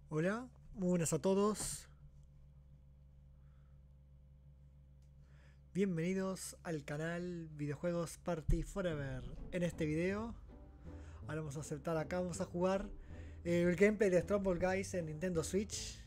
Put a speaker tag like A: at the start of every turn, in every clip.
A: Hola, muy buenas a todos. Bienvenidos al canal Videojuegos Party Forever. En este video, ahora vamos a aceptar acá, vamos a jugar el gameplay de Stronghold Guys en Nintendo Switch.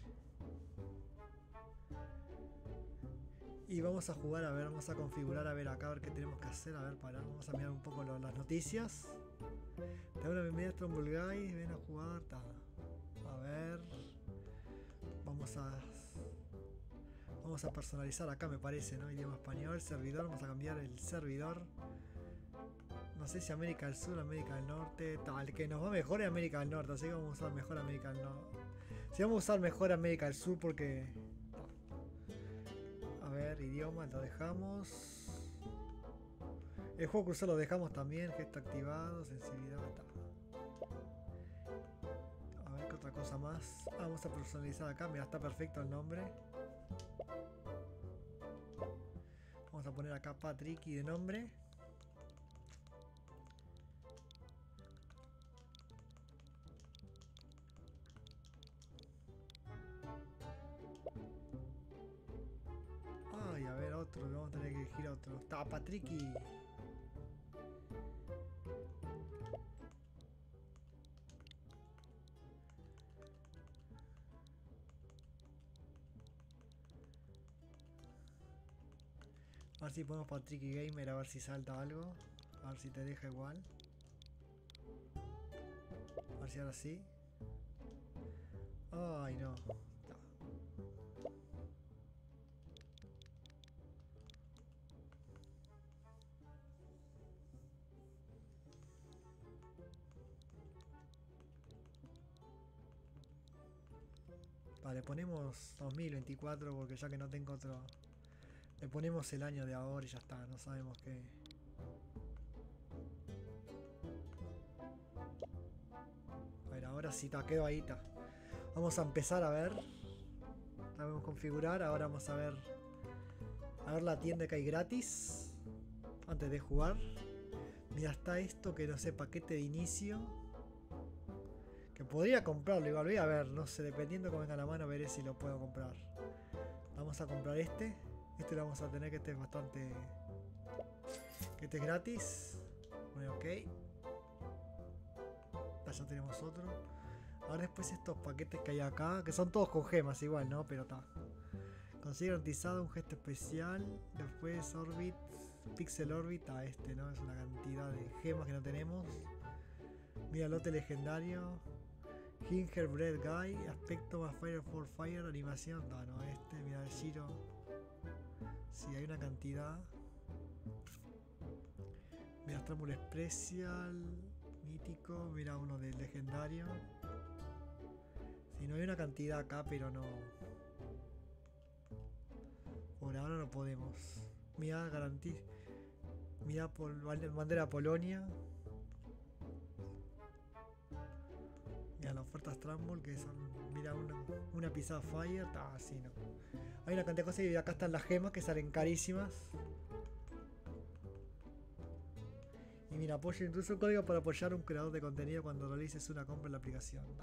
A: Y vamos a jugar, a ver, vamos a configurar, a ver acá, a ver qué tenemos que hacer. A ver, vamos a mirar un poco las noticias. Te doy una bienvenida a Stronghold Guys, ven a jugar. A ver, vamos a Vamos a personalizar acá, me parece, ¿no? Idioma español, servidor, vamos a cambiar el servidor. No sé si América del Sur, América del Norte. Tal, que nos va mejor es América del Norte, así que vamos a usar mejor América del Norte. Si vamos a usar mejor América del Sur porque... A ver, idioma, lo dejamos. El juego cruzado lo dejamos también, gesto activado, sensibilidad, tal. A ver qué otra cosa más. Vamos a personalizar acá, mira, está perfecto el nombre. Vamos a poner acá Patrick y de nombre. Ay, a ver, otro, vamos a tener que elegir otro. Está Patrick y... A ver si ponemos Patrick y Gamer, a ver si salta algo. A ver si te deja igual. A ver si ahora sí. Ay, no. Vale, ponemos 2024 porque ya que no tengo otro... Le ponemos el año de ahora y ya está, no sabemos qué... A ver, ahora sí, quedó ahí, está. Vamos a empezar a ver. Sabemos configurar, ahora vamos a ver... A ver la tienda que hay gratis. Antes de jugar. Mira, está esto que no sé, paquete de inicio. Que podría comprarlo, igual voy a ver, no sé, dependiendo cómo venga la mano, veré si lo puedo comprar. Vamos a comprar este. Este lo vamos a tener, que este es bastante... Que este es gratis. Bueno, ok. Ya tenemos otro. Ahora después estos paquetes que hay acá, que son todos con gemas igual, ¿no? Pero está. Consigue garantizado un gesto especial. Después Orbit. Pixel Orbit a este, ¿no? Es una cantidad de gemas que no tenemos. Mira, lote legendario. Gingerbread Guy. Aspecto más Fire for Fire. Animación. No, no, este. Mira, el Giro. Sí, hay una cantidad. Mira, Stramble Special. Mítico. Mira, uno de legendario. Si no hay una cantidad acá, pero no. Por ahora no podemos. Mira, garantía. Mira, bandera Polonia. Mira, las ofertas Trumbull que son. Mira, una pisada Fire. Ah, sí, no. Hay una cantidad de cosas y acá están las gemas que salen carísimas. Y mira, apoyo incluso un código para apoyar a un creador de contenido cuando realices una compra en la aplicación. No.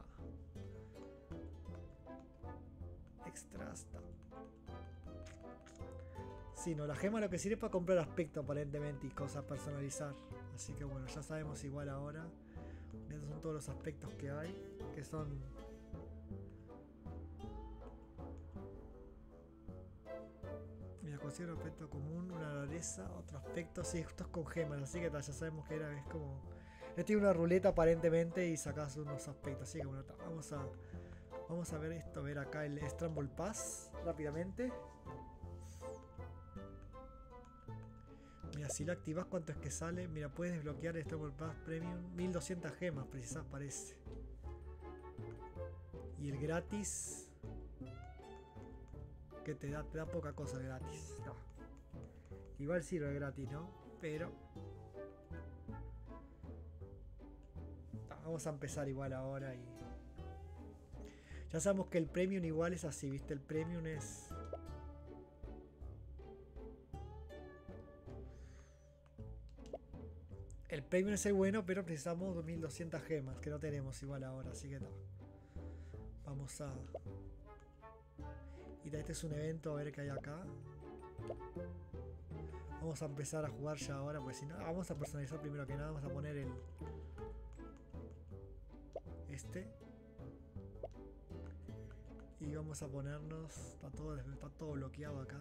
A: Extras. No. Sí, no, la gema lo que sirve es para comprar aspecto aparentemente y cosas personalizar. Así que bueno, ya sabemos igual ahora. Estos son todos los aspectos que hay. Que son... Mira, considero un aspecto común, una rareza, otro aspecto. Sí, esto es con gemas, así que ya sabemos que era, es como... Yo tiene una ruleta aparentemente y sacas unos aspectos. Así que bueno, vamos a ver esto, ver acá el Scramble Pass rápidamente. Mira, si lo activas, ¿cuánto es que sale? Mira, puedes desbloquear el Scramble Pass Premium. 1200 gemas, precisas parece. Y el gratis... Que te da poca cosa gratis. No. Igual sirve gratis, ¿no? Pero... Vamos a empezar igual ahora y... Ya sabemos que el Premium igual es así, ¿viste? El Premium es... El Premium es el bueno, pero precisamos 2200 gemas, que no tenemos igual ahora, así que no. Vamos a... Y este es un evento, a ver qué hay acá. Vamos a empezar a jugar ya ahora, pues si no... Vamos a personalizar primero que nada, vamos a poner el... Este. Y vamos a ponernos... Está todo bloqueado acá.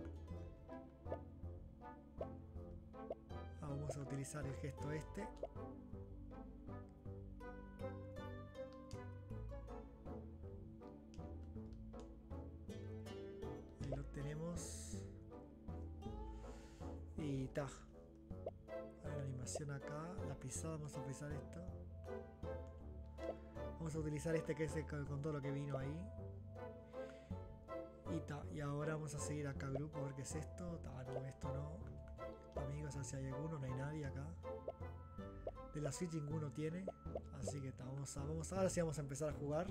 A: Vamos a utilizar el gesto este. Ahí lo tenemos. Y ta. Hay la animación acá. La pisada, vamos a pisar esto. Vamos a utilizar este que es con todo lo que vino ahí. Y ta. Y ahora vamos a seguir acá grupo a ver qué es esto. Ta, no, esto no. Amigos, si hay alguno, no hay nadie acá. De la Switch ninguno tiene. Así que ta, ahora sí vamos a empezar a jugar.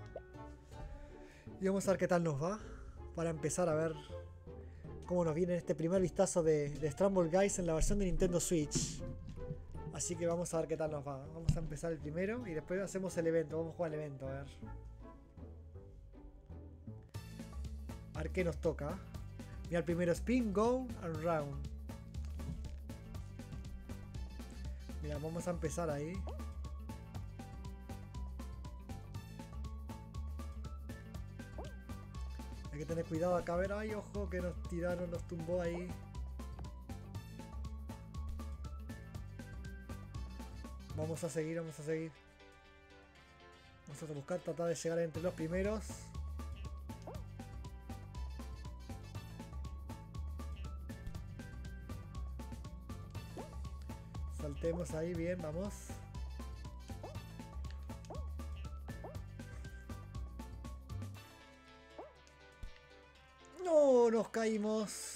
A: Y vamos a ver qué tal nos va. Para empezar a ver cómo nos viene este primer vistazo de Stumble Guys en la versión de Nintendo Switch. Así que vamos a ver qué tal nos va. Vamos a empezar el primero y después hacemos el evento. Vamos a jugar el evento, a ver. A ver qué nos toca. Mira, el primero Spin, Go and Round. Mira, vamos a empezar ahí. Hay que tener cuidado acá, a ver, ay, ojo, que nos tiraron, nos tumbó ahí. Vamos a seguir, vamos a seguir. Vamos a buscar, tratar de llegar entre los primeros. Saltemos ahí, bien, vamos. No, nos caímos.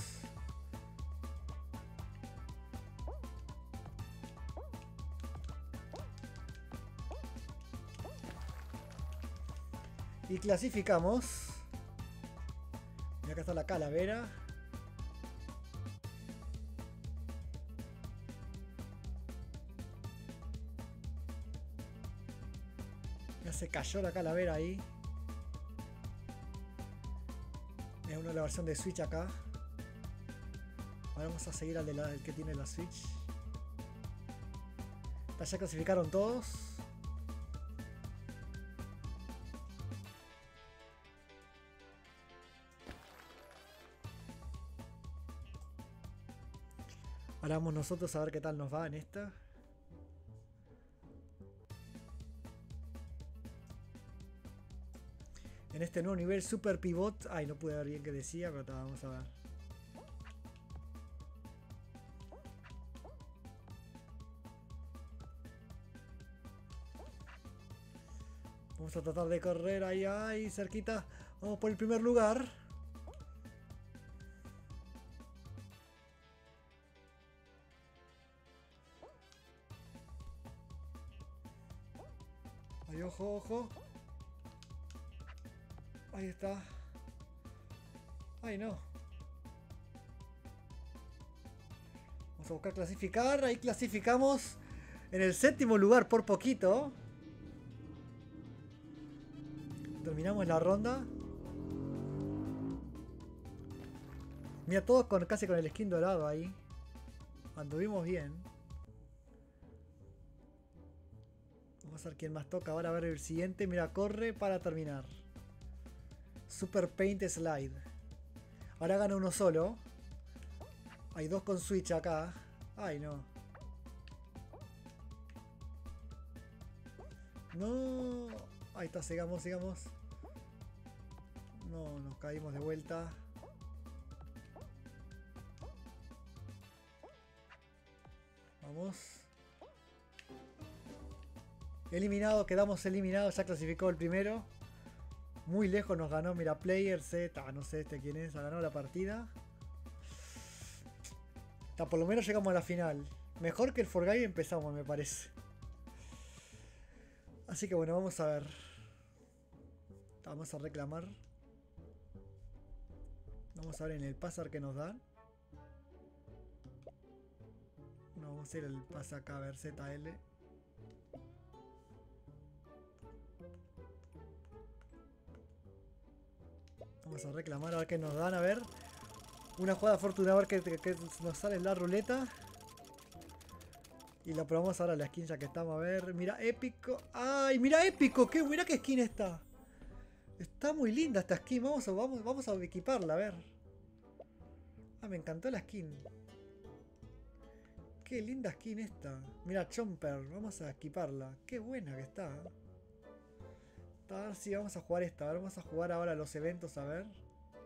A: Y clasificamos. Y acá está la calavera. Ya se cayó la calavera ahí. Es una de la versión de Switch acá. Ahora vamos a seguir al del que tiene la Switch. Ya clasificaron todos. Ahora vamos nosotros a ver qué tal nos va en esta. En este nuevo nivel Super Pivot. Ay, no pude ver bien qué decía, pero vamos a ver. Vamos a tratar de correr ahí, ahí, cerquita. Vamos por el primer lugar. Ay, ojo, ojo. Ahí está. Ay, no. Vamos a buscar clasificar. Ahí clasificamos en el 7º lugar por poquito. Terminamos la ronda. Mira, todos casi con el skin dorado ahí. Anduvimos bien. Vamos a ver quién más toca. Ahora a ver el siguiente. Mira, corre para terminar. Super Paint Slide. Ahora gana uno solo. Hay dos con Switch acá. Ay, no. No. Ahí está, sigamos, sigamos. No, nos caímos de vuelta. Vamos. Eliminado, quedamos eliminados. Ya clasificó el primero. Muy lejos nos ganó, mira, Player Z, no sé este quién es, ganó la partida. Por lo menos llegamos a la final. Mejor que el Fortnite empezamos, me parece. Así que bueno, vamos a ver. Vamos a reclamar. Vamos a ver en el pasar que nos dan. No, vamos a ir al pase acá a ver ZL. Vamos a reclamar a ver qué nos dan, a ver. Una jugada afortunada, a ver qué nos sale en la ruleta. Y la probamos ahora la skin ya que estamos, a ver. Mira, épico. ¡Ay, mira, épico! Mira qué skin está. Está muy linda esta skin. Vamos a equiparla, a ver. Ah, me encantó la skin. Qué linda skin esta. Mira, Chomper. Vamos a equiparla. Qué buena que está. A ver si vamos a jugar esta. A ver, vamos a jugar ahora los eventos, a ver.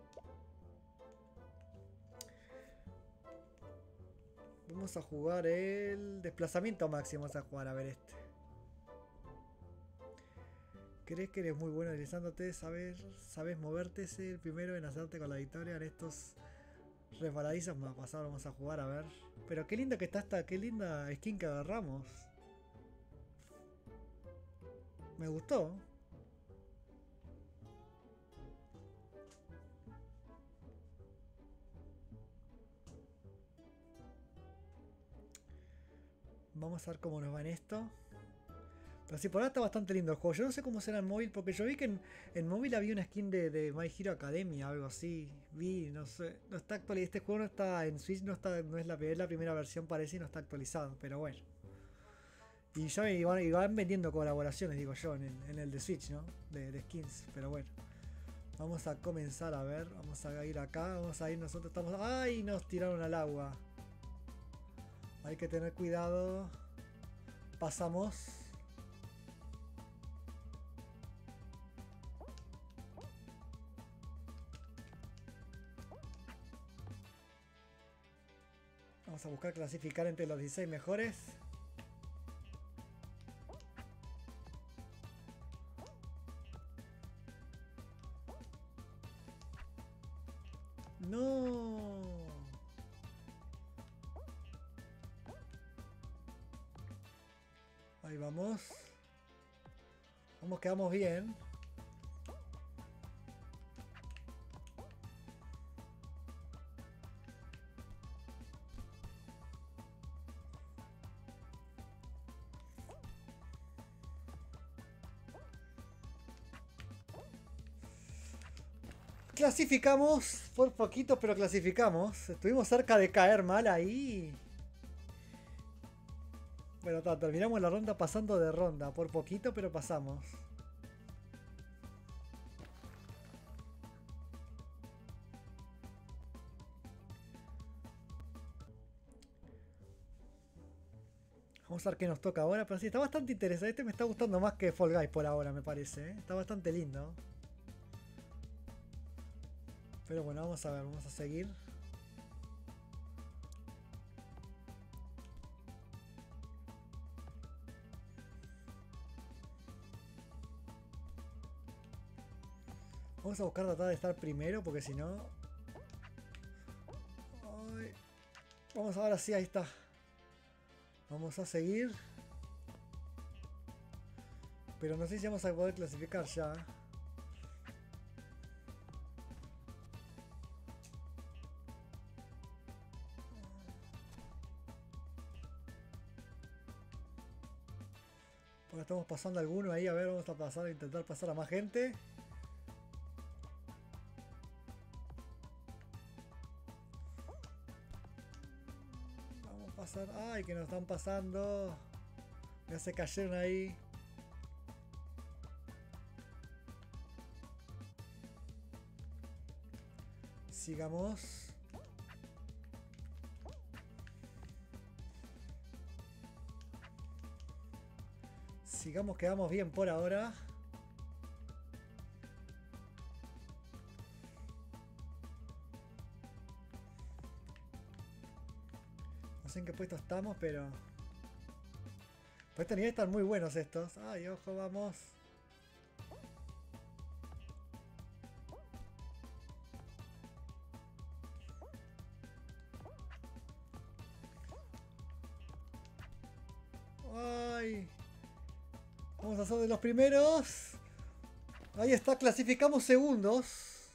A: Vamos a jugar el desplazamiento máximo. Vamos a jugar, a ver este. ¿Crees que eres muy bueno deslizándote? ¿Sabes moverte? Es el primero en hacerte con la victoria en estos resbaladizos. Vamos a pasar, vamos a jugar, a ver. Pero qué linda que está esta, qué linda skin que agarramos. Me gustó. Vamos a ver cómo nos va en esto. Pero sí, por ahora está bastante lindo el juego. Yo no sé cómo será en móvil, porque yo vi que en móvil había una skin de My Hero Academia, algo así. Vi, no sé. No está actualizado. Este juego no está en Switch, no es la primera versión, parece, y no está actualizado. Pero bueno. Y ya van vendiendo colaboraciones, digo yo, en el de Switch, ¿no? De skins. Pero bueno. Vamos a comenzar a ver. Vamos a ir acá. Vamos a ir nosotros. Estamos. ¡Ay! Nos tiraron al agua. Hay que tener cuidado. Pasamos. Vamos a buscar clasificar entre los 16 mejores. No. Ahí vamos. Vamos, quedamos bien. Clasificamos, por poquito, pero clasificamos. Estuvimos cerca de caer mal ahí. Bueno, terminamos la ronda pasando de ronda. Por poquito, pero pasamos. Vamos a ver qué nos toca ahora. Pero sí, está bastante interesante. Este me está gustando más que Fall Guys por ahora, me parece. Está bastante lindo. Pero bueno, vamos a ver, vamos a seguir. Vamos a buscar tratar de estar primero, porque si no... Ay. Vamos ahora sí, ahí está. Vamos a seguir. Pero no sé si vamos a poder clasificar ya. Porque estamos pasando alguno ahí, a ver, vamos a pasar, a intentar pasar a más gente. Vamos a pasar, ay, que nos están pasando. Ya se cayeron ahí. Sigamos. Sigamos, quedamos bien por ahora. No sé en qué puesto estamos, pero... Pues estos niveles están muy buenos estos. Ay, ojo, vamos. Ay. Vamos a ser de los primeros. Ahí está, clasificamos segundos.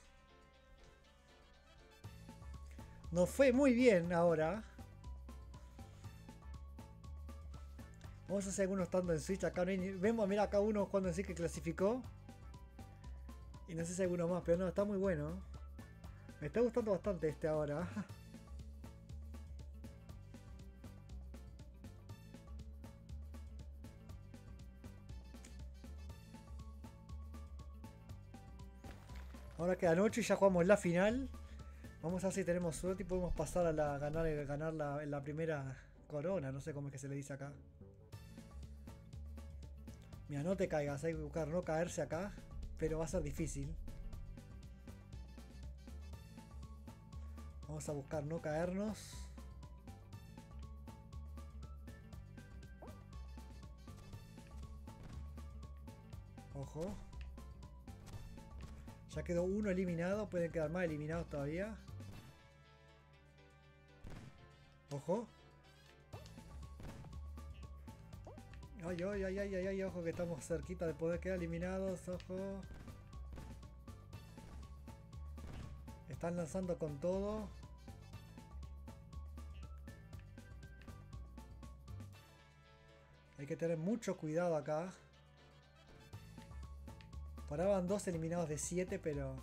A: Nos fue muy bien ahora. Vamos a hacer algunos estando en Switch. Acá no hay vemos, mira acá uno cuando sí que clasificó. Y no sé si hay alguno más, pero no, está muy bueno. Me está gustando bastante este ahora. Ahora queda noche y ya jugamos la final. Vamos a ver si tenemos suerte y podemos pasar a ganar la primera corona. No sé cómo es que se le dice acá. Mira, no te caigas, hay que buscar no caerse acá. Pero va a ser difícil. Vamos a buscar no caernos. Ojo. Ya quedó uno eliminado. Pueden quedar más eliminados todavía. Ojo. Ay, ay, ay, ay, ay, ay, ojo que estamos cerquita de poder quedar eliminados. Ojo. Están lanzando con todo. Hay que tener mucho cuidado acá. Por ahora van 2 eliminados de 7, pero...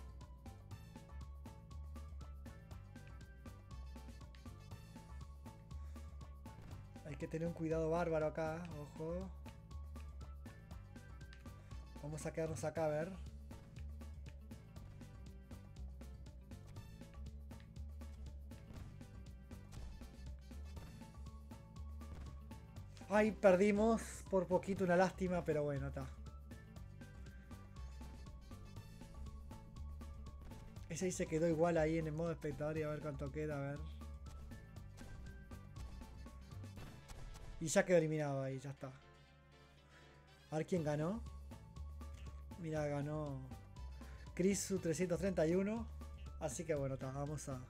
A: hay que tener un cuidado bárbaro acá. Ojo. Vamos a quedarnos acá a ver. Ay, perdimos por poquito, una lástima, pero bueno, está. Ese ahí se quedó igual ahí en el modo espectador y a ver cuánto queda, a ver. Y ya quedó eliminado ahí, ya está. A ver quién ganó. Mira, ganó Crisu 331. Así que bueno, está, vamos a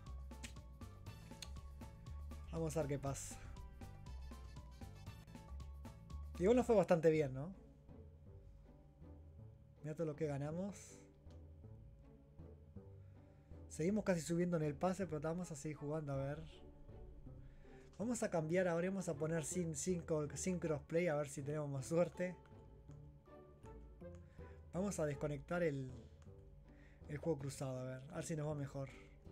A: ver qué pasa. Igual nos fue bastante bien, ¿no? Mira todo lo que ganamos. Seguimos casi subiendo en el pase, pero vamos a seguir jugando, a ver. Vamos a cambiar ahora, vamos a poner sin crossplay, a ver si tenemos más suerte. Vamos a desconectar el juego cruzado, a ver si nos va mejor.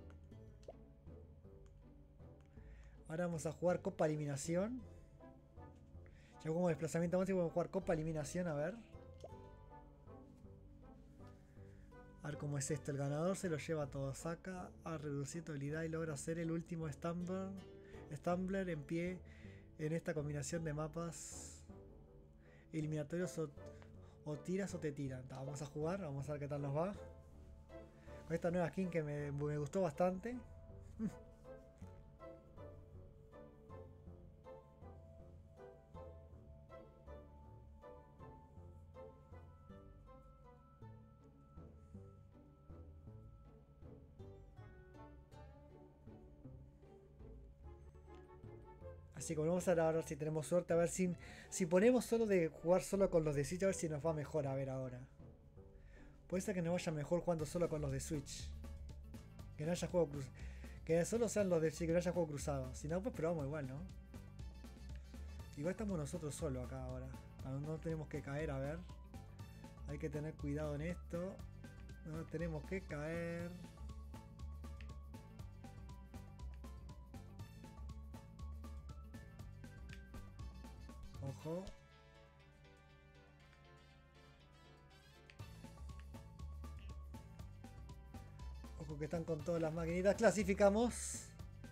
A: Ahora vamos a jugar Copa Eliminación. Ya como desplazamiento máximo, vamos a jugar Copa Eliminación, a ver. A ver cómo es esto. El ganador se lo lleva todo. Saca a reducir tu habilidad y logra ser el último Stumbler en pie en esta combinación de mapas eliminatorios o tiras o te tiran. Vamos a jugar, vamos a ver qué tal nos va. Con esta nueva skin que me gustó bastante. Así que vamos a ver ahora si tenemos suerte, a ver si ponemos solo de jugar solo con los de Switch, a ver si nos va mejor, a ver ahora. Puede ser que nos vaya mejor jugando solo con los de Switch. Que no haya juego cruzado. Que solo sean los de Switch, que no haya juego cruzado. Si no, pues probamos igual, ¿no? Igual estamos nosotros solos acá ahora. No tenemos que caer, a ver. Hay que tener cuidado en esto. No tenemos que caer. Ojo. Ojo que están con todas las maquinitas. Clasificamos.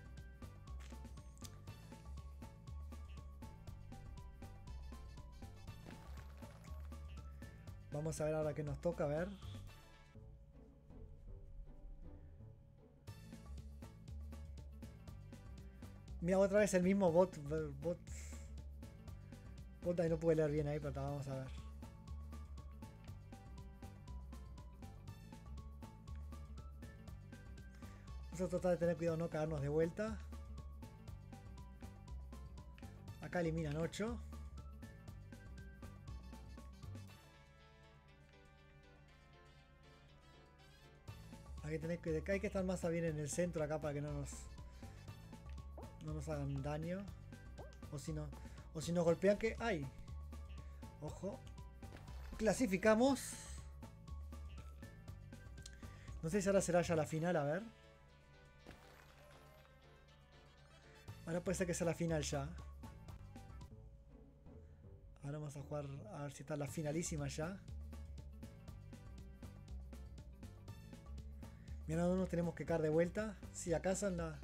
A: Vamos a ver ahora qué nos toca, a ver. Mira, otra vez el mismo bot ahí no puede leer bien ahí, pero vamos a ver. Vamos a tratar de tener cuidado no caernos de vuelta. Acá eliminan 8. Hay que estar más bien en el centro acá para que no nos hagan daño. O si nos golpean que... ¡ay! Ojo. Clasificamos. No sé si ahora será ya la final, a ver. Ahora puede ser que sea la final ya. Ahora vamos a jugar a ver si está la finalísima ya. Mira, no nos tenemos que caer de vuelta. Si acá son la...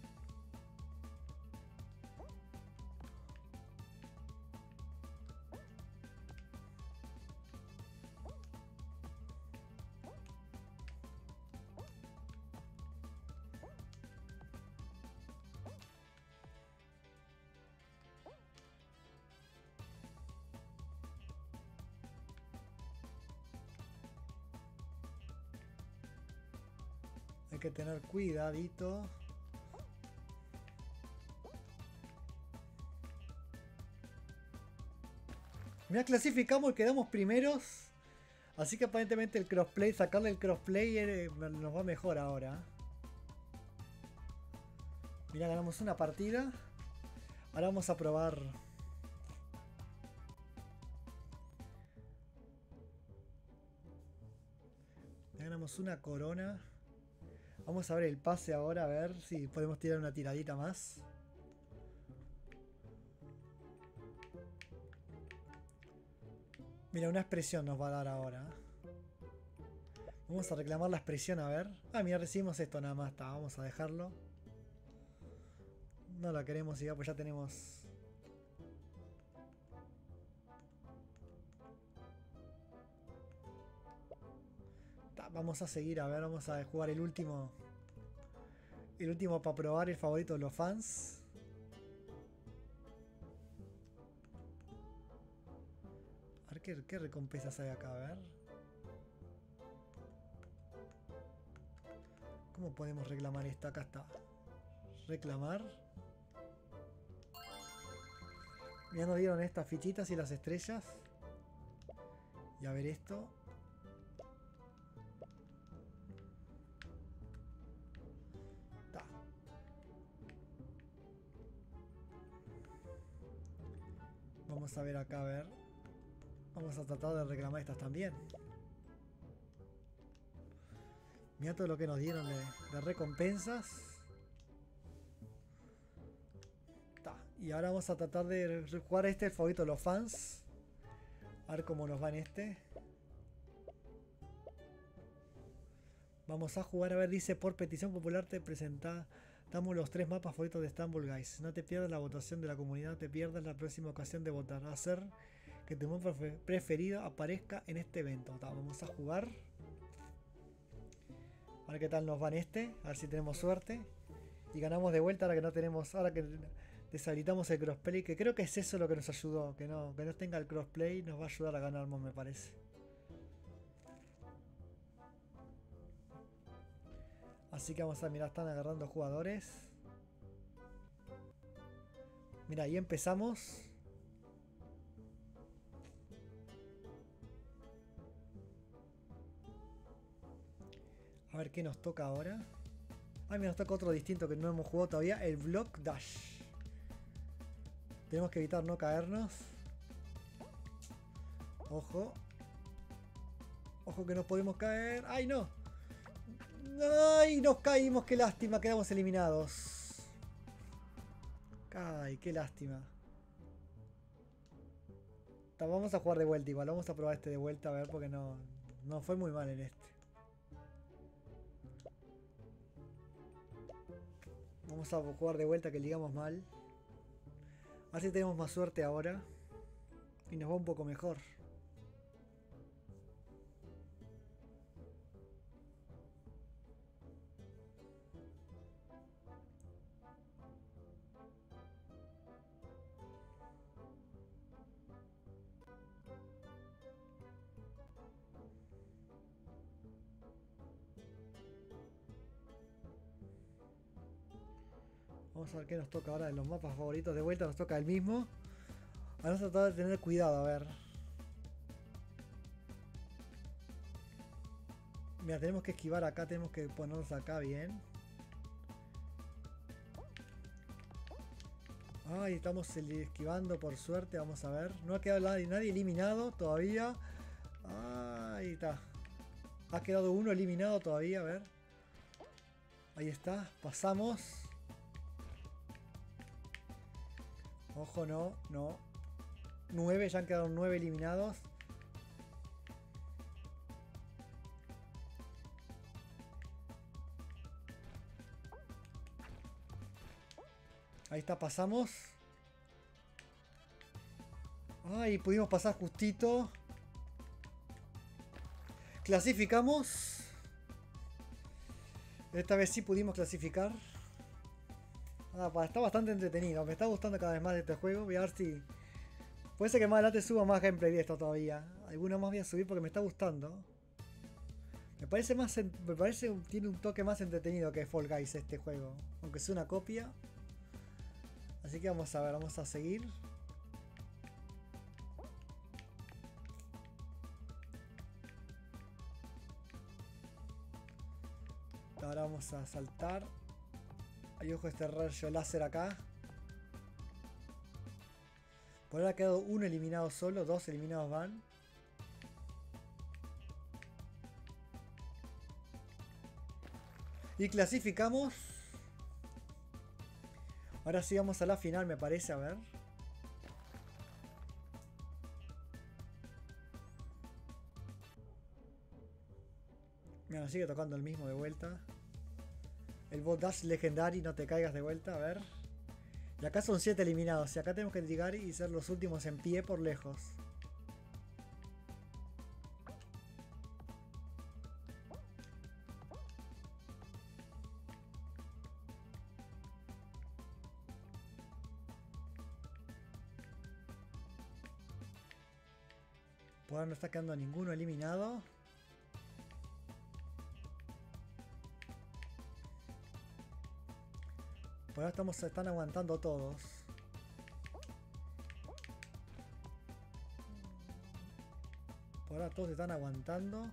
A: Hay que tener cuidadito. Mira, clasificamos y quedamos primeros. Así que aparentemente el crossplay, sacarle el crossplay nos va mejor ahora. Mira, ganamos una partida. Ahora vamos a probar. Ya ganamos una corona. Vamos a ver el pase ahora, a ver si podemos tirar una tiradita más. Mira, una expresión nos va a dar ahora. Vamos a reclamar la expresión, a ver. Ah, mira, recibimos esto nada más. Vamos a dejarlo. No la queremos ya, pues ya tenemos... Vamos a seguir, a ver, vamos a jugar el último. El último para probar el favorito de los fans. A ver qué recompensas hay acá, a ver. ¿Cómo podemos reclamar esta? Acá está. Reclamar. Ya nos dieron estas fichitas y las estrellas. Y a ver esto. Vamos a ver acá, a ver. Vamos a tratar de reclamar estas también. Mira todo lo que nos dieron de recompensas. Y ahora vamos a tratar de jugar el favorito de los fans. A ver cómo nos va en este. Vamos a jugar, a ver, dice por petición popular te presentamos los 3 mapas favoritos de Istanbul Guys. No te pierdas la votación de la comunidad, no te pierdas la próxima ocasión de votar. Hacer que tu mapa preferido aparezca en este evento. Vamos a jugar. A ver qué tal nos va en este. A ver si tenemos suerte. Y ganamos de vuelta ahora que no tenemos. Ahora que deshabilitamos el crossplay. Que creo que es eso lo que nos ayudó. Que no tenga el crossplay nos va a ayudar a ganar más, me parece. Así que vamos a mirar, están agarrando jugadores. Mira, ahí empezamos. A ver qué nos toca ahora. Ah, mira, nos toca otro distinto que no hemos jugado todavía. El Block Dash. Tenemos que evitar no caernos. Ojo. Ojo que no podemos caer. ¡Ay, no! ¡Ay! Nos caímos, qué lástima. Quedamos eliminados. ¡Ay, qué lástima! Vamos a jugar de vuelta igual. Vamos a probar este de vuelta a ver porque no fue muy mal en este. Vamos a jugar de vuelta que ligamos mal. A ver si tenemos más suerte ahora. Y nos va un poco mejor. Vamos a ver qué nos toca ahora de los mapas favoritos. De vuelta nos toca el mismo. Vamos a tratar de tener cuidado, a ver. Mira, tenemos que esquivar acá, tenemos que ponernos acá bien. Ay, estamos esquivando por suerte, vamos a ver. No ha quedado nadie eliminado todavía. Ahí está. Ha quedado uno eliminado todavía, a ver. Ahí está, pasamos. Ojo, no, no. 9, ya han quedado 9 eliminados. Ahí está, pasamos. Ay, pudimos pasar justito. Clasificamos. Esta vez sí pudimos clasificar. Está bastante entretenido. Me está gustando cada vez más de este juego. Voy a ver si... Puede ser que más adelante suba más gameplay de esto todavía. Algunos más voy a subir porque me está gustando. Me parece tiene un toque más entretenido que Fall Guys este juego. Aunque sea una copia. Así que vamos a ver, vamos a seguir. Ahora vamos a saltar. Hay ojo este rayo láser acá. Por ahora ha quedado uno eliminado solo, 2 eliminados van. Y clasificamos. Ahora sí vamos a la final, me parece, a ver. Mira, sigue tocando el mismo de vuelta. El bot dash legendary, no te caigas de vuelta, a ver. Y acá son 7 eliminados. Y acá tenemos que llegar y ser los últimos en pie por lejos. Por ahora no está quedando ninguno eliminado. Por ahora están aguantando todos. Por ahora todos están aguantando.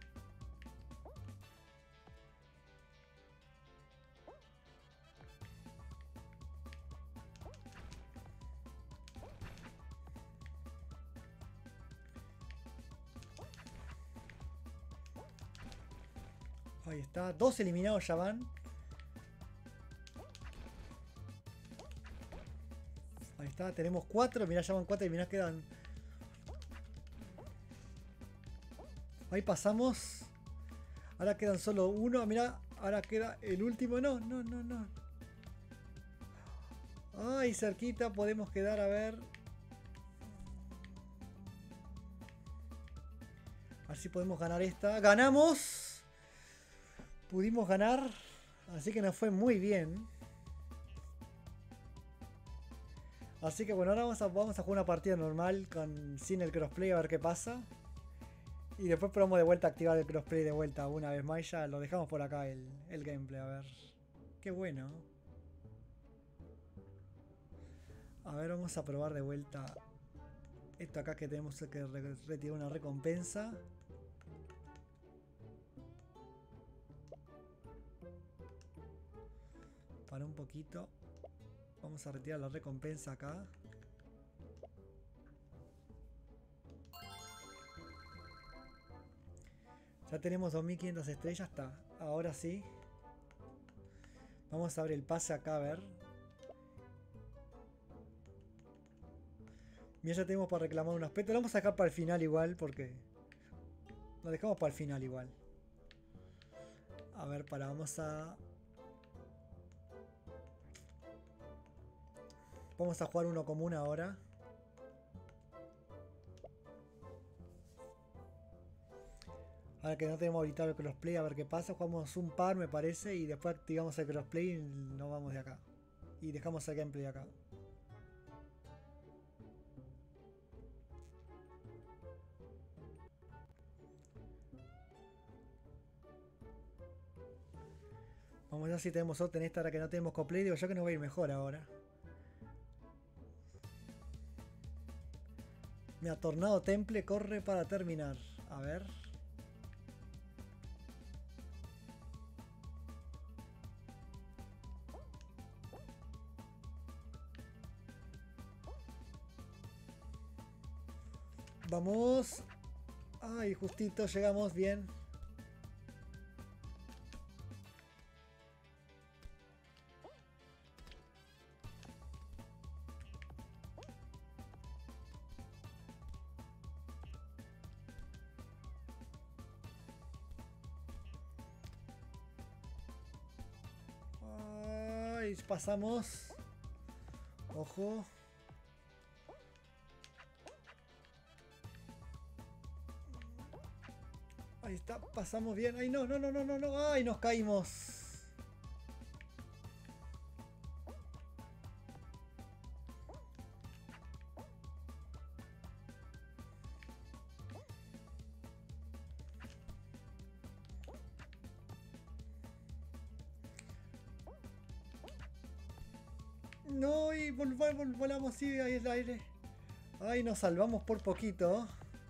A: Ahí está, 2 eliminados ya van. Ahí está, tenemos 4, mirá, ya van 4 eliminados, quedan. Ahí pasamos. Ahora quedan solo 1, mirá, ahora queda el último, no. Ay, cerquita podemos quedar, a ver. Así podemos ganar esta. ¡Ganamos! Pudimos ganar, así que nos fue muy bien. Así que bueno, ahora vamos a jugar una partida normal sin el crossplay a ver qué pasa. Y después probamos de vuelta a activar el crossplay de vuelta una vez más y ya lo dejamos por acá el gameplay, a ver. Qué bueno. A ver, vamos a probar de vuelta esto acá que tenemos que retirar una recompensa. Para un poquito. Vamos a retirar la recompensa acá. Ya tenemos 2500 estrellas, está. Ahora sí. Vamos a abrir el pase acá a ver. Mira, ya tenemos para reclamar un aspecto. Lo vamos a dejar para el final igual porque... Lo dejamos para el final igual. A ver, vamos a jugar uno común ahora. Ahora que no tenemos habilitado el crossplay, a ver qué pasa. Jugamos un par, me parece, y después activamos el crossplay y nos vamos de acá. Y dejamos el gameplay acá. Vamos a ver si tenemos suerte en esta ahora que no tenemos crossplay. Digo yo que nos va a ir mejor ahora. Mira, Tornado Temple corre para terminar. A ver. Vamos. Ay, justito, llegamos bien. Ahí pasamos. Ojo. Ahí está, pasamos bien. Ay, no, no, no, no, no, no. Ay, nos caímos. No, y volamos, sí, ahí el aire. Ay, nos salvamos por poquito.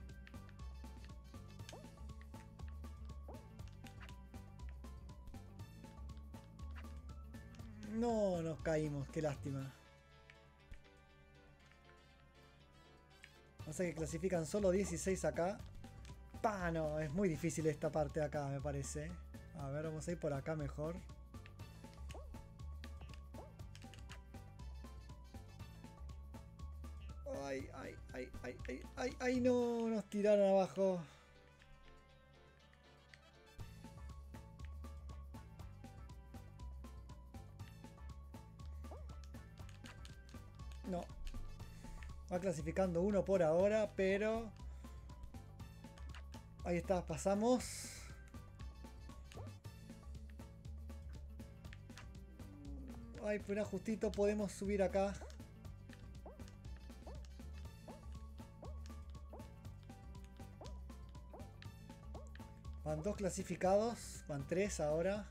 A: No, nos caímos, qué lástima. O sea que clasifican solo 16 acá. Pa, no, es muy difícil esta parte de acá, me parece. A ver, vamos a ir por acá mejor. Ay, ay, ay, ay, ay, ay, ay, no, nos tiraron abajo. No. Va clasificando uno por ahora, pero... Ahí está, pasamos. Ay, pero justito podemos subir acá. Van 2 clasificados, van 3 ahora.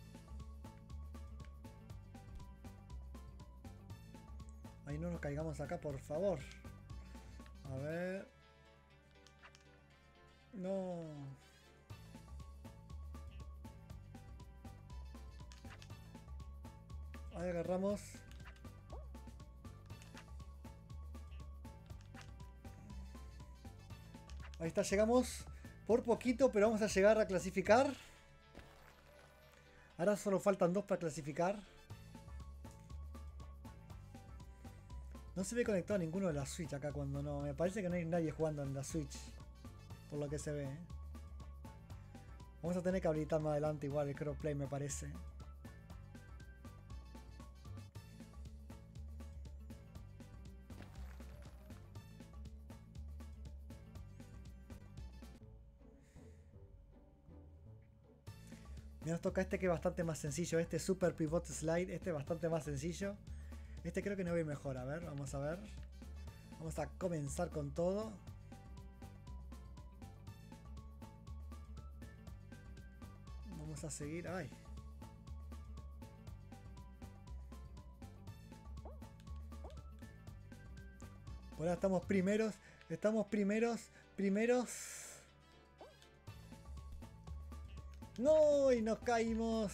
A: Ahí no nos caigamos acá, por favor. A ver. No. Ahí agarramos. Ahí está, llegamos por poquito, pero vamos a llegar a clasificar. Ahora solo faltan 2 para clasificar. No se ve conectado a ninguno de la Switch acá cuando no. Me parece que no hay nadie jugando en la Switch. Por lo que se ve. Vamos a tener que habilitar más adelante igual el crossplay, me parece. Nos toca este que es bastante más sencillo. Este Super Pivot Slide. Este es bastante más sencillo. Este creo que no va a ir mejor. A ver, vamos a ver. Vamos a comenzar con todo. Vamos a seguir. Ay. Ahora estamos primeros. Estamos primeros. No, y nos caímos.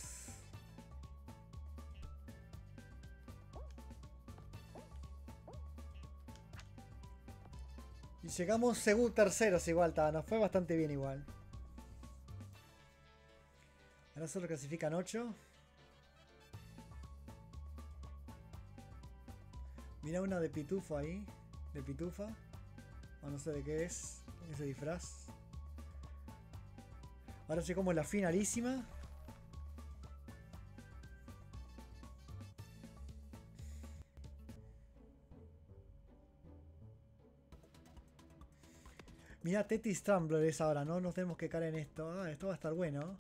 A: Y llegamos terceros igual, nos fue bastante bien igual. Ahora solo clasifican 8. Mira una de pitufo ahí. De pitufa. O no sé de qué es ese disfraz. Ahora llegamos a la finalísima. Mira, Tetris Tumbler es ahora, no nos tenemos que caer en esto. Ah, esto va a estar bueno.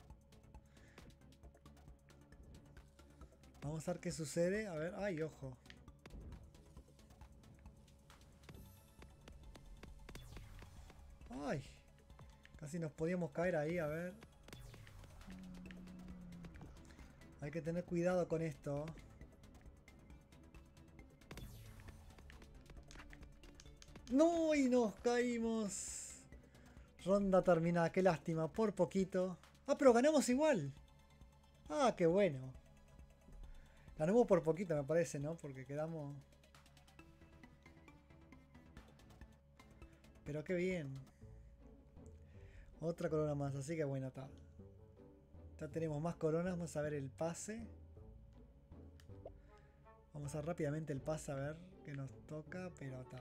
A: Vamos a ver qué sucede. A ver, ay, ojo. Ay, casi nos podíamos caer ahí, a ver. Hay que tener cuidado con esto. No, y nos caímos. Ronda terminada, qué lástima, por poquito. Ah, pero ganamos igual. Ah, qué bueno. Ganamos por poquito, me parece, ¿no? Porque quedamos... Pero qué bien. Otra corona más, así que bueno, está. Ya tenemos más coronas, vamos a ver el pase. Vamos a rápidamente el pase a ver qué nos toca, pero está.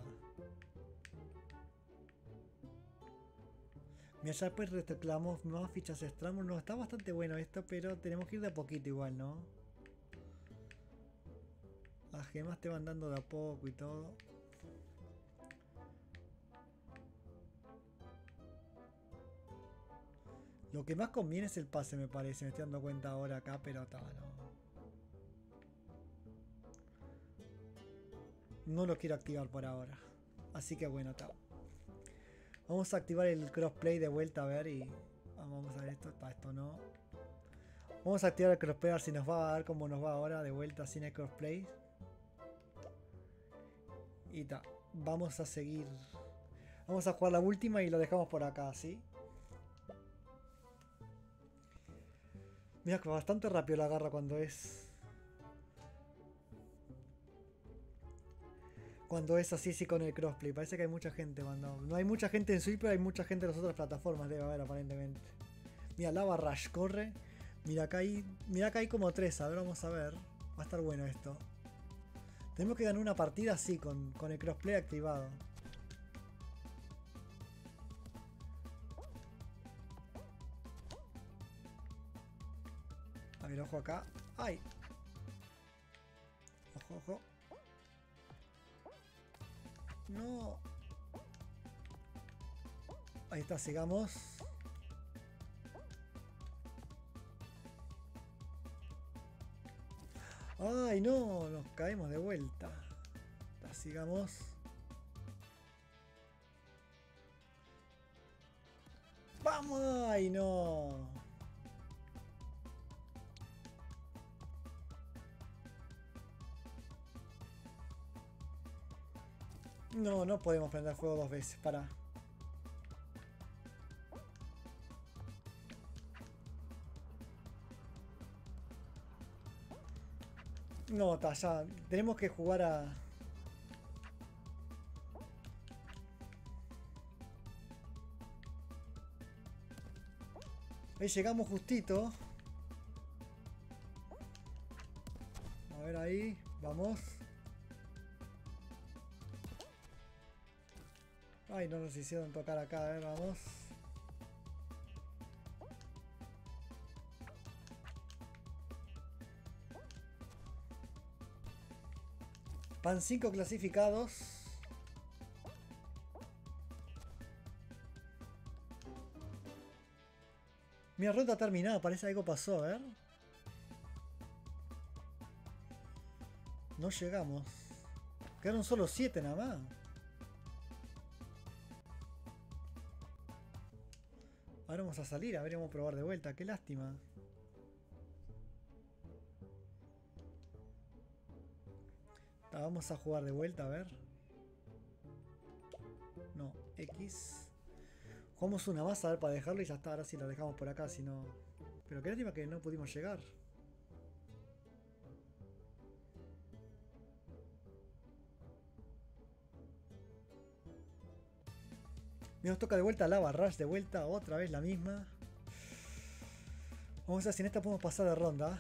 A: Mira, ya después reclamamos más fichas extra. No, está bastante bueno esto, pero tenemos que ir de a poquito igual, ¿no? las gemas te van dando de a poco y todo. Lo que más conviene es el pase, me parece. Me estoy dando cuenta ahora acá, pero está, no lo quiero activar por ahora. Así que bueno, está. Vamos a activar el crossplay de vuelta a ver y... Vamos a ver esto. Esto no. Vamos a activar el crossplay a ver si nos va a dar como nos va ahora de vuelta sin el crossplay. Y ta. Vamos a seguir. Vamos a jugar la última y lo dejamos por acá, ¿sí? Mira que bastante rápido la agarra cuando es... Cuando es así, sí, con el crossplay. Parece que hay mucha gente cuando... No hay mucha gente en Switch, pero hay mucha gente en las otras plataformas, debe haber aparentemente. Mira, Lava Rush corre. Mira acá hay como 3. A ver, vamos a ver. Va a estar bueno esto. Tenemos que ganar una partida así, con el crossplay activado. A ver, ojo acá. ¡Ay! Ojo, ojo. No. Ahí está, sigamos. ¡Ay, no! Nos caemos de vuelta. La sigamos. ¡Vamos! ¡Ay, no! No, no podemos prender fuego 2 veces. Para. No, está, ya. Tenemos que jugar a... Ahí llegamos justito. A ver ahí. Vamos. Ay, no nos hicieron tocar acá. A ver, vamos. Van 5 clasificados. Mi ronda terminada, parece algo pasó, a ver. No llegamos. Quedaron solo 7 nada más. Ahora vamos a salir, a ver, vamos a probar de vuelta. Qué lástima. Vamos a jugar de vuelta, a ver. No, X. Jugamos una más a ver para dejarlo y ya está. Ahora sí la dejamos por acá, si no... Pero qué lástima que no pudimos llegar. Nos toca de vuelta Lava Rush, de vuelta, otra vez la misma. Vamos a ver si en esta podemos pasar de ronda.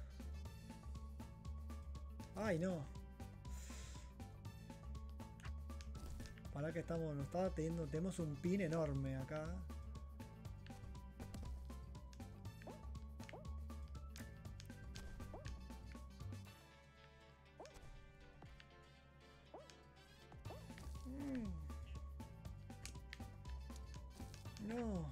A: Ay, no. Para que estamos, nos está teniendo, tenemos un pin enorme acá. No.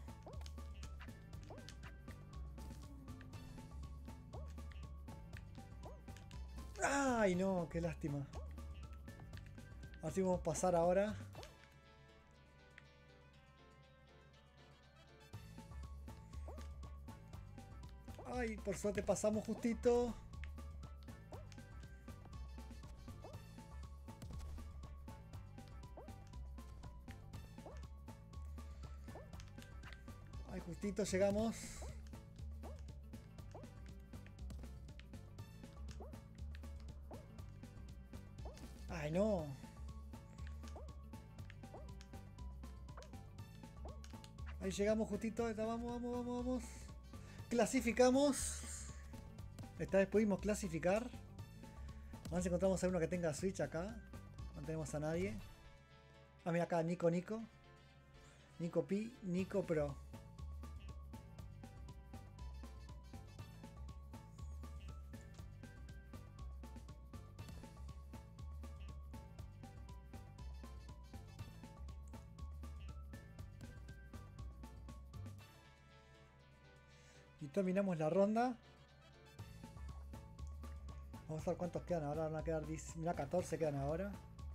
A: Ay, no, qué lástima. Así vamos a pasar ahora. Ay, por suerte pasamos justito. Ay, justito llegamos. Ay, no. Ahí llegamos justito. Vamos, vamos, vamos, vamos. Clasificamos. Esta vez pudimos clasificar. Vamos a encontramos a uno que tenga Switch acá. No tenemos a nadie. Ah, mira acá, Nico. Nico Pi, Nico Pro. Y terminamos la ronda. Vamos a ver cuántos quedan ahora. Van a quedar 10, mira, 14 quedan ahora.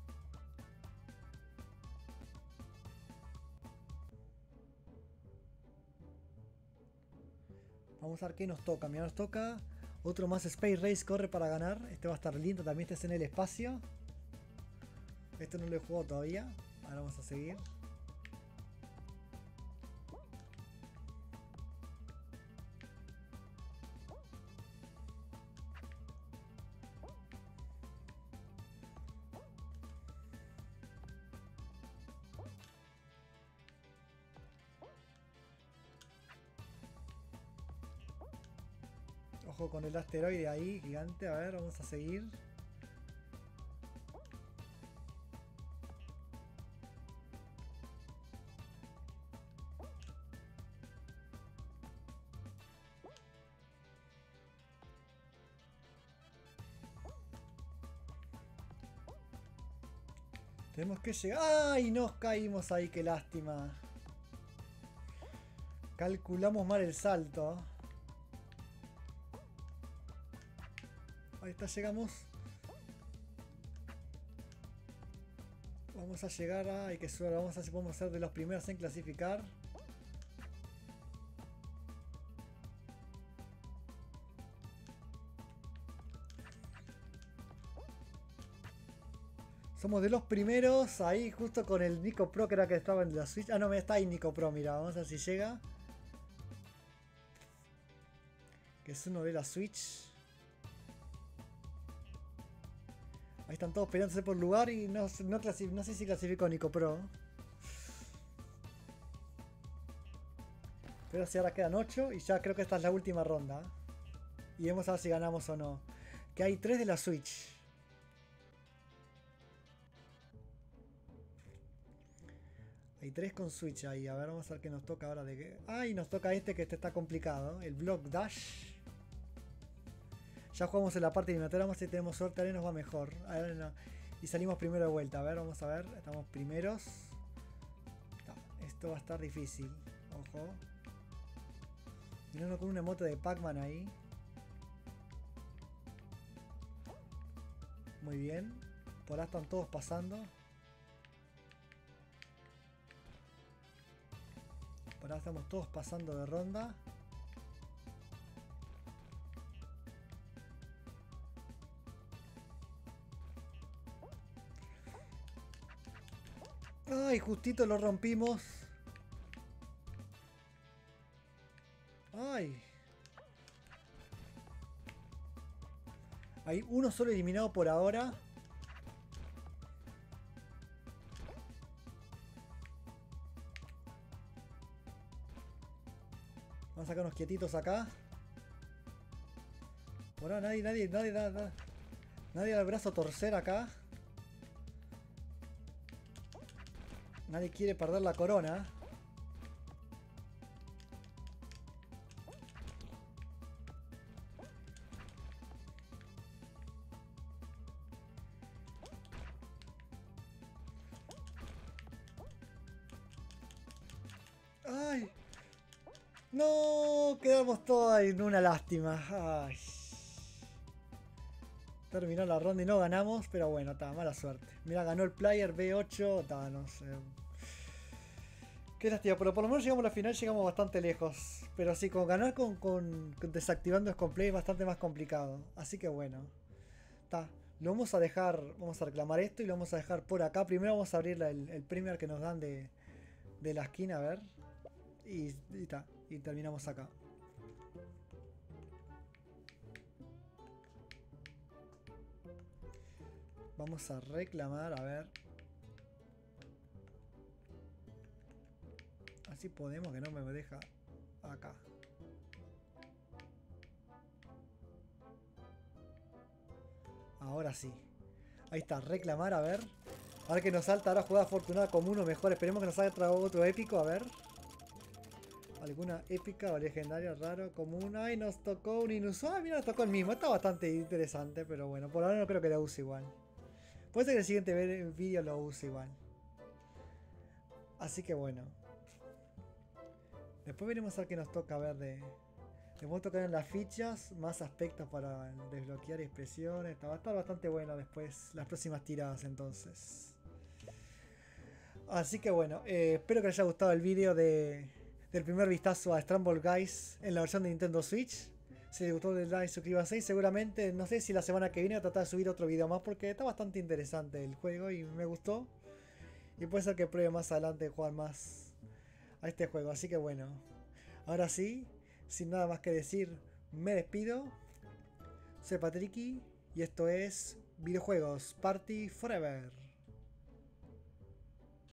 A: Vamos a ver qué nos toca. Mira, nos toca otro más Space Race Corre para ganar. Este va a estar lindo. También este es en el espacio. Este no lo he jugado todavía. Ahora vamos a seguir. Ojo con el asteroide ahí, gigante. A ver, vamos a seguir. Tenemos que llegar. ¡Ay! Nos caímos ahí, qué lástima. Calculamos mal el salto. Ahí está, llegamos. Vamos a llegar a... Ay, qué suerte. Vamos a ver si podemos ser de los primeros en clasificar. Somos de los primeros. Ahí justo con el Nico Pro, que era que estaba en la Switch. Ah, no, está ahí Nico Pro, mira. Vamos a ver si llega. Que es uno de la Switch. Ahí están todos peleándose por lugar y no sé si clasificó Nico Pro. Pero si ahora quedan 8 y ya creo que esta es la última ronda. Y vamos a ver si ganamos o no. Que hay 3 de la Switch. Hay 3 con Switch ahí. A ver, vamos a ver qué nos toca ahora de qué. ¡Ay! Nos toca este que este está complicado. El Block Dash. Ya jugamos en la parte eliminatoria. Vamos a ver si tenemos suerte. Ahora nos va mejor. A ver, no. Y salimos primero de vuelta. A ver, vamos a ver. Estamos primeros. Esto va a estar difícil. Ojo. Mirando con un emote de Pac-Man ahí. Muy bien. Por ahí están todos pasando. Por ahora estamos todos pasando de ronda. Ay, justito lo rompimos. Ay. Hay uno solo eliminado por ahora. Vamos a sacar unos quietitos acá. Por ahora nadie da el brazo a torcer acá. Nadie quiere perder la corona. ¡Ay! ¡No! Quedamos todos en una lástima. ¡Ay! Terminó la ronda y no ganamos, pero bueno, está, mala suerte. Mira, ganó el player B8, está, no sé. Qué lástima, pero por lo menos llegamos a la final, llegamos bastante lejos. Pero sí, con ganar con desactivando Scomplay es bastante más complicado. Así que bueno. Está. Lo vamos a dejar, vamos a reclamar esto y lo vamos a dejar por acá. Primero vamos a abrir el Premier que nos dan de la esquina, a ver. Y está. Y terminamos acá. Vamos a reclamar, a ver. Así podemos, que no me deja acá. Ahora sí. Ahí está, reclamar, a ver. A ver que nos salta ahora jugada afortunada como uno mejor. Esperemos que nos salga otro épico, a ver. Alguna épica o legendaria raro común. Ay, nos tocó un inusual. Mira, nos tocó el mismo. Está bastante interesante, pero bueno, por ahora no creo que lo use igual. Puede ser que el siguiente vídeo lo use igual. Así que bueno. Después veremos a ver qué nos toca ver de... Después tocarán las fichas, más aspectos para desbloquear expresiones. Va a estar bastante bueno después las próximas tiradas entonces. Así que bueno, espero que les haya gustado el vídeo del primer vistazo a Scramble Guys en la versión de Nintendo Switch. Si les gustó, denle like, suscríbanse y seguramente, no sé si la semana que viene voy a tratar de subir otro video más porque está bastante interesante el juego y me gustó. Y puede ser que pruebe más adelante jugar más a este juego. Así que bueno, ahora sí, sin nada más que decir, me despido. Soy Patricky y esto es Videojuegos Party Forever.